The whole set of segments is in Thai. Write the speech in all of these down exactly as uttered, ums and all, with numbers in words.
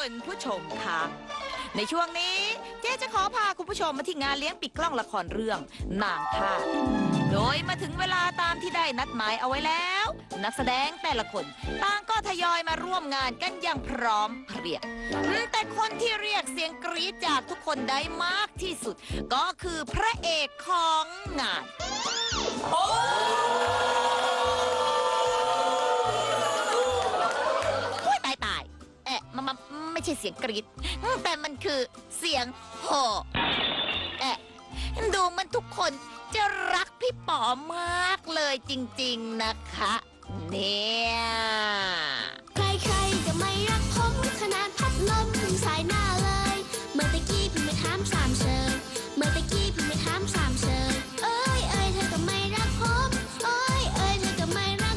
ณผู้ชมค่ะในช่วงนี้เจ๊จะขอพาคุณผู้ชมมาที่งานเลี้ยงปิดกล้องละครเรื่องนางทาสโดยมาถึงเวลาตามที่ได้นัดหมายเอาไว้แล้วนักแสดงแต่ละคนต่างก็ทยอยมาร่วมงานกันอย่างพร้อมเพรียงแต่คนที่เรียกเสียงกรี๊ดจากทุกคนได้มากที่สุดก็คือพระเอกของงานโอ้มันไม่ใช่เสียงกรี๊ดแต่มันคือเสียงโห่แอะดูมันทุกคนจะรักพี่ป๋อมากเลยจริงๆนะคะเนี่ยใครๆก็ไม่รักผมขนาดพัดลมสายหน้าเลยเมื่อตะกี้พี่ไม่ถามสามเชยเมื่อตะกี้พี่ไม่ถามสามเชยเอ้ยเอ้ยเธอก็ไม่รักผมเอ้ยเอ้ยเธอก็ไม่รัก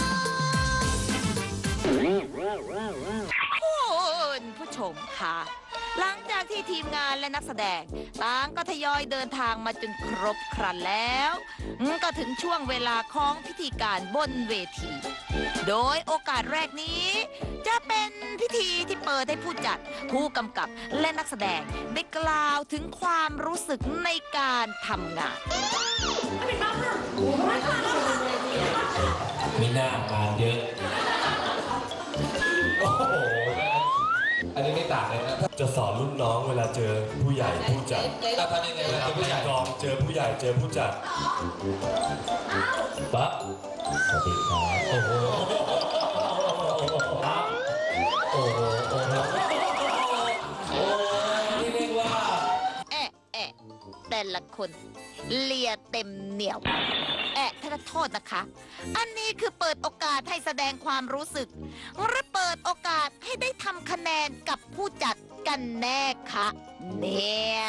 ผมผู้ชมค่ะหลังจากที่ทีมงานและนักแสดงต่างก็ทยอยเดินทางมาจนครบครันแล้วก็ถึงช่วงเวลาของพิธีการบนเวทีโดยโอกาสแรกนี้จะเป็นพิธีที่เปิดให้ผู้จัดผู้กำกับและนักแสดงได้กล่าวถึงความรู้สึกในการทำงานมีหน้างานเยอะโอ้โหอันนี้ไม่ต่างเลยนะจะสอนรุ่นน้องเวลาเจอผู้ใหญ่ผู้จัดเราทำยังไงเวลาผู้ใหญ่กองเจอผู้ใหญ่เจอผู้จัดปั๊บสวัสดีครับโอ้โหปั๊บโอ้โหโอ้โหโอ้นี่เรียกว่าแอะแอะแต่ละคนเลียเต็มเหนียวแอะถ้าโทษนะคะอันนี้คือเปิดโอกาสให้แสดงความรู้สึกหรือเปิดโอกาสให้ได้ทำคะแนนกับผู้จัดกันแน่คะเนี่ย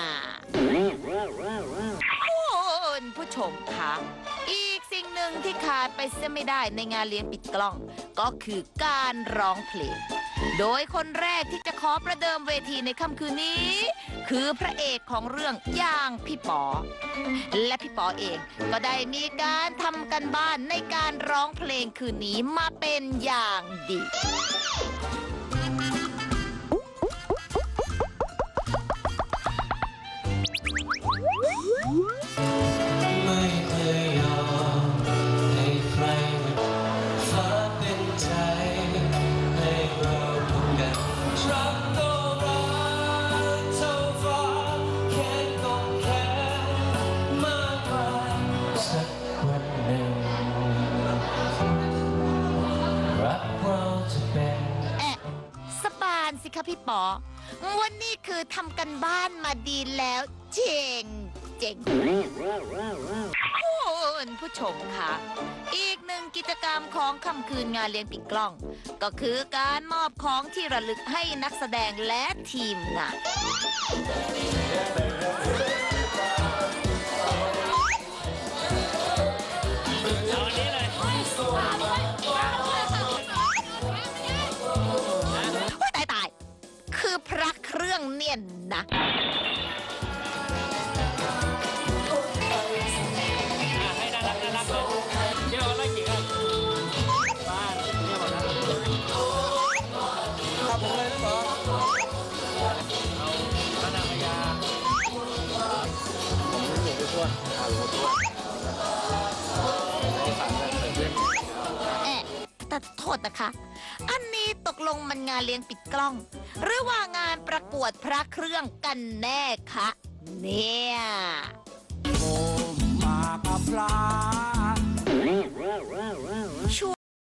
คุณผู้ชมคะอีกสิ่งหนึ่งที่ขาดไปเสียไม่ได้ในงานเลี้ยงปิดกล้องก็คือการร้องเพลงโดยคนแรกที่จะขอประเดิมเวทีในค่ำคืนนี้คือพระเอกของเรื่องอย่างพี่ป๋อและพี่ป๋อเองก็ได้มีการทำกันบ้านในการร้องเพลงคืนนี้มาเป็นอย่างดีไม่เคยยอมให้ใครฟ้าเป็นใจให้เราพบกันรักก็รักเท่าฟ้าแค่ก็แค่มากกว่าสักวันหนึ่งรักเราจะเป็นแอะสบานสิคะพี่ป๋อวันนี้คือทำกันบ้านมาดีแล้วเจ๋งเจ๋งคุณผู้ชมค่ะอีกหนึ่งกิจกรรมของค่ำคืนงานเลี้ยงปิดกล้องก็คือการมอบของที่ระลึกให้นักแสดงและทีมงานตายตายคือพระเครื่องเนียนนะแอะแต่โทษนะคะอันนี้ตกลงมันงานเลี้ยงปิดกล้องหรือว่างานประกวดพระเครื่องกันแน่คะเนี่ยโอมาพระ